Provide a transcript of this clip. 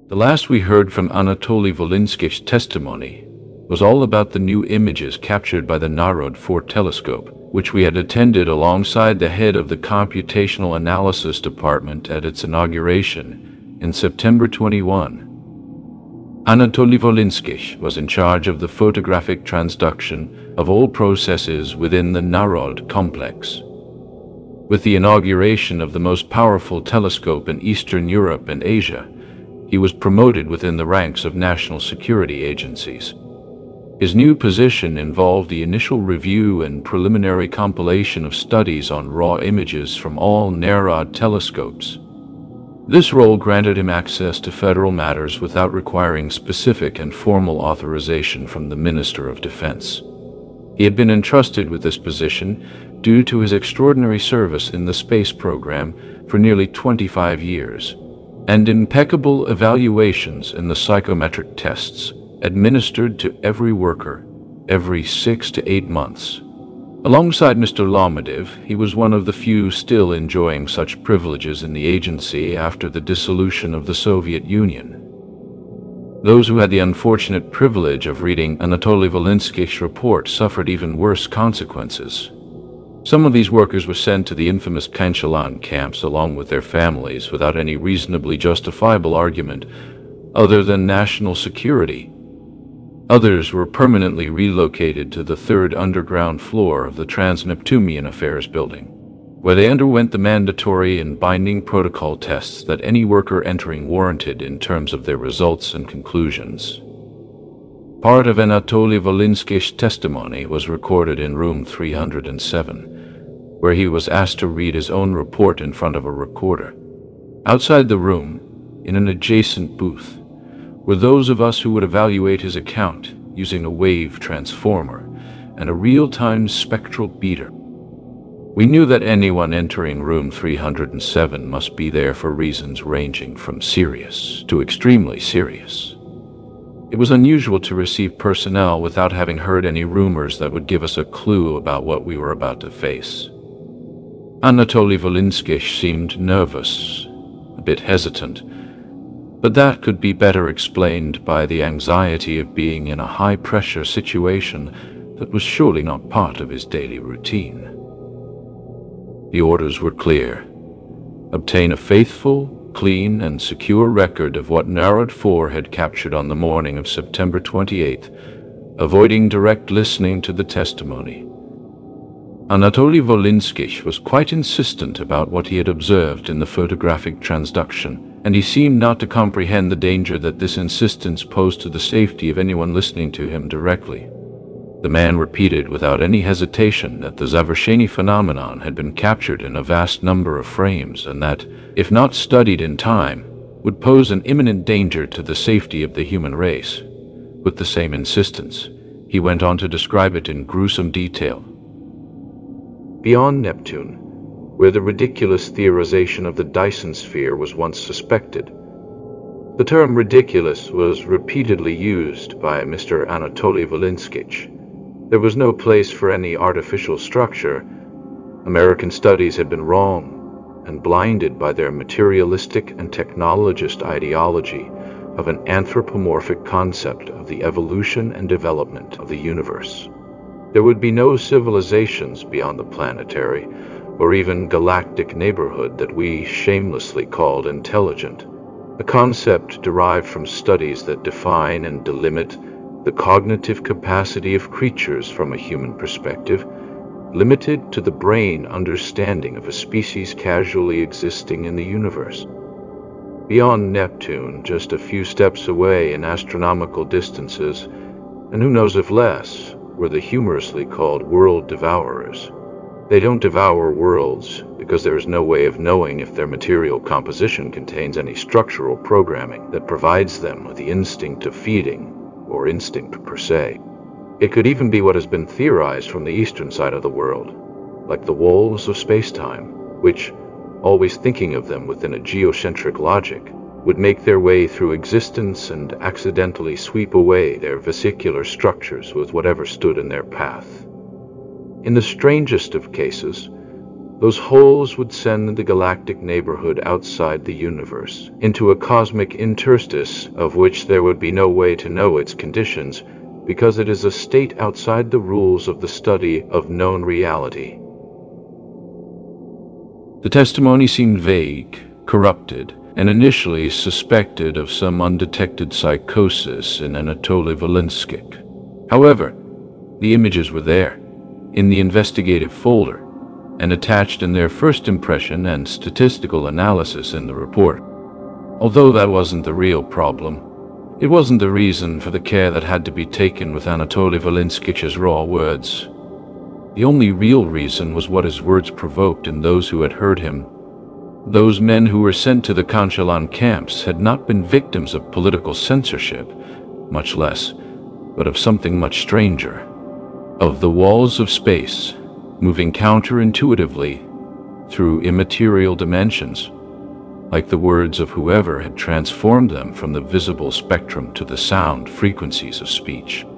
The last we heard from Anatoly Volinsky's testimony was all about the new images captured by the Narod 4 telescope, which we had attended alongside the head of the Computational Analysis Department at its inauguration in September 21. Anatoly Volinsky was in charge of the photographic transduction of all processes within the Narod complex. With the inauguration of the most powerful telescope in Eastern Europe and Asia, he was promoted within the ranks of national security agencies. His new position involved the initial review and preliminary compilation of studies on raw images from all Narod telescopes. This role granted him access to federal matters without requiring specific and formal authorization from the Minister of Defense. He had been entrusted with this position due to his extraordinary service in the space program for nearly 25 years, and impeccable evaluations in the psychometric tests administered to every worker every 6 to 8 months. Alongside Mr. Lomodev, he was one of the few still enjoying such privileges in the agency after the dissolution of the Soviet Union. Those who had the unfortunate privilege of reading Anatoly Volinsky's report suffered even worse consequences. Some of these workers were sent to the infamous Kanchalan camps along with their families without any reasonably justifiable argument other than national security. Others were permanently relocated to the third underground floor of the Trans-Neptunian Affairs building, where they underwent the mandatory and binding protocol tests that any worker entering warranted in terms of their results and conclusions. Part of Anatoly Volinsky's testimony was recorded in room 307, where he was asked to read his own report in front of a recorder. Outside the room, in an adjacent booth, were those of us who would evaluate his account using a wave transformer and a real-time spectral beater. We knew that anyone entering room 307 must be there for reasons ranging from serious to extremely serious. It was unusual to receive personnel without having heard any rumors that would give us a clue about what we were about to face. Anatoly Volinsky seemed nervous, a bit hesitant, but that could be better explained by the anxiety of being in a high-pressure situation that was surely not part of his daily routine. The orders were clear. Obtain a faithful, clean, and secure record of what Narod 4 had captured on the morning of September 28th, avoiding direct listening to the testimony. Anatoly Volinsky was quite insistent about what he had observed in the photographic transduction, and he seemed not to comprehend the danger that this insistence posed to the safety of anyone listening to him directly. The man repeated without any hesitation that the Zaversheny phenomenon had been captured in a vast number of frames and that, if not studied in time, would pose an imminent danger to the safety of the human race. With the same insistence, he went on to describe it in gruesome detail. Beyond Neptune, where the ridiculous theorization of the Dyson sphere was once suspected. The term ridiculous was repeatedly used by Mr. Anatoly Volinsky. There was no place for any artificial structure. American studies had been wrong and blinded by their materialistic and technologist ideology of an anthropomorphic concept of the evolution and development of the universe. There would be no civilizations beyond the planetary or even galactic neighborhood that we shamelessly called intelligent, a concept derived from studies that define and delimit the cognitive capacity of creatures from a human perspective, limited to the brain understanding of a species casually existing in the universe. Beyond Neptune, just a few steps away in astronomical distances, and who knows if less, were the humorously called world devourers. They don't devour worlds because there is no way of knowing if their material composition contains any structural programming that provides them with the instinct of feeding, or instinct per se. It could even be what has been theorized from the eastern side of the world, like the walls of space-time, which, always thinking of them within a geocentric logic, would make their way through existence and accidentally sweep away their vesicular structures with whatever stood in their path. In the strangest of cases, Those holes would send the galactic neighborhood outside the universe into a cosmic interstice of which there would be no way to know its conditions, because it is a state outside the rules of the study of known reality. The testimony seemed vague, corrupted, and initially suspected of some undetected psychosis in Anatoly Volinskik. However, the images were there, in the investigative folder, and attached in their first impression and statistical analysis in the report. Although that wasn't the real problem, it wasn't the reason for the care that had to be taken with Anatoly Volinskik's raw words. The only real reason was what his words provoked in those who had heard him. Those men who were sent to the Konchalan camps had not been victims of political censorship, much less, but of something much stranger. Of the walls of space, moving counterintuitively through immaterial dimensions, like the words of whoever had transformed them from the visible spectrum to the sound frequencies of speech.